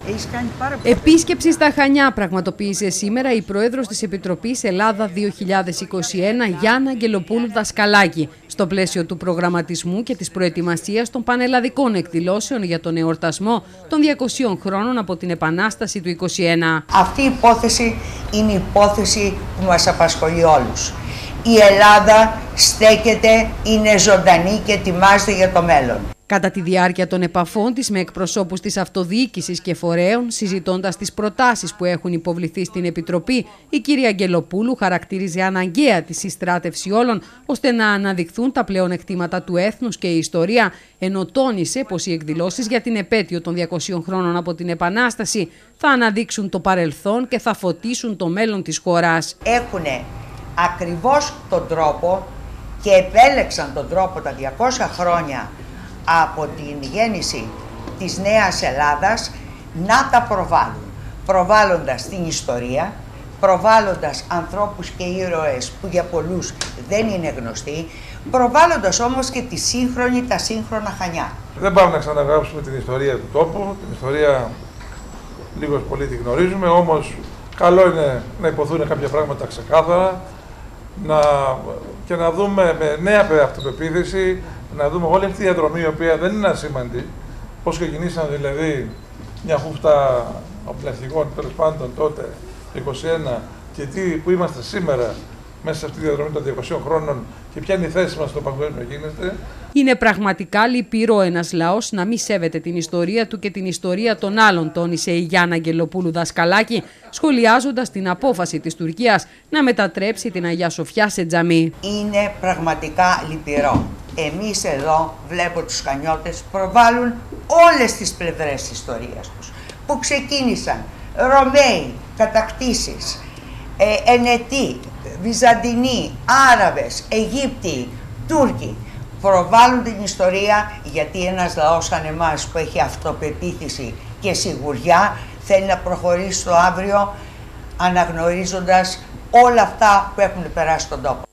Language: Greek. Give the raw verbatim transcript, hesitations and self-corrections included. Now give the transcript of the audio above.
Επίσκεψη στα Χανιά πραγματοποίησε σήμερα η Πρόεδρος της Επιτροπής Ελλάδα δύο χιλιάδες είκοσι ένα, Γιάννα Αγγελοπούλου Δασκαλάκη, στο πλαίσιο του προγραμματισμού και της προετοιμασίας των πανελλαδικών εκδηλώσεων για τον εορτασμό των διακοσίων χρόνων από την Επανάσταση του είκοσι ένα. Αυτή η υπόθεση είναι η υπόθεση που μας απασχολεί όλους. Η Ελλάδα στέκεται, είναι ζωντανή και ετοιμάζεται για το μέλλον. Κατά τη διάρκεια των επαφών της με εκπροσώπους της αυτοδιοίκησης και φορέων, συζητώντας τις προτάσεις που έχουν υποβληθεί στην Επιτροπή, η κυρία Αγγελοπούλου χαρακτήριζε αναγκαία τη συστράτευση όλων, ώστε να αναδειχθούν τα πλεονεκτήματα του έθνους και η ιστορία, ενώ τόνισε πως οι εκδηλώσεις για την επέτειο των διακοσίων χρόνων από την Επανάσταση θα αναδείξουν το παρελθόν και θα φωτίσουν το μέλλον της χώρας. Έχουνε ακριβώς τον τρόπο και επέλεξαν τον τρόπο τα διακόσια χρόνια από την γέννηση της Νέας Ελλάδας να τα προβάλλουν. Προβάλλοντας την ιστορία, προβάλλοντας ανθρώπους και ήρωες που για πολλούς δεν είναι γνωστοί, προβάλλοντας όμως και τη σύγχρονη, τα σύγχρονα Χανιά. Δεν πάμε να ξαναγράψουμε την ιστορία του τόπου, την ιστορία λίγος πολύ τη γνωρίζουμε, όμως καλό είναι να υποθούν κάποια πράγματα ξεκάθαρα, να, και να δούμε με νέα αυτοπεποίθηση, να δούμε όλη αυτή η διαδρομή, η οποία δεν είναι ασήμαντη, πώς ξεκινήσαν δηλαδή μια χούφτα οπλαστικών, τέλος πάντων τότε, το είκοσι ένα, και τι, που είμαστε σήμερα μέσα σε αυτή τη διαδρομή των διακοσίων χρόνων και ποια είναι η θέση μας στο παγκόσμιο γίνεται. Είναι πραγματικά λυπηρό ένας λαός να μην σέβεται την ιστορία του και την ιστορία των άλλων, τόνισε η Γιάννα Αγγελοπούλου Δασκαλάκη, σχολιάζοντας την απόφαση της Τουρκίας να μετατρέψει την Αγία Σοφιά σε τζαμί. Είναι πραγματικά λυπηρό. Εμείς εδώ, βλέπω τους Χανιώτες, προβάλλουν όλες τις πλευρές της ιστορίας τους, που ξεκίνησαν Ρωμαίοι, κατακτήσεις, ε, Ενετοί, Βυζαντινοί, Άραβες, Αιγύπτιοι, Τούρκοι. Προβάλλουν την ιστορία, γιατί ένας λαός σαν εμάς που έχει αυτοπεποίθηση και σιγουριά θέλει να προχωρήσει στο αύριο αναγνωρίζοντας όλα αυτά που έχουν περάσει στον τόπο.